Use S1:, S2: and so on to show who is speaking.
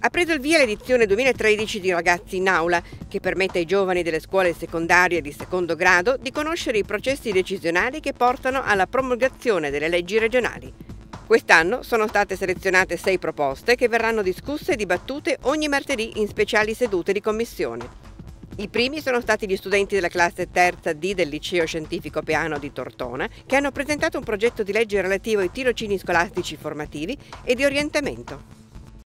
S1: Ha preso il via l'edizione 2013 di Ragazzi in Aula, che permette ai giovani delle scuole secondarie di secondo grado di conoscere i processi decisionali che portano alla promulgazione delle leggi regionali. Quest'anno sono state selezionate 6 proposte che verranno discusse e dibattute ogni martedì in speciali sedute di commissione. I primi sono stati gli studenti della classe terza D del Liceo Scientifico Peano di Tortona, che hanno presentato un progetto di legge relativo ai tirocini scolastici formativi e di orientamento.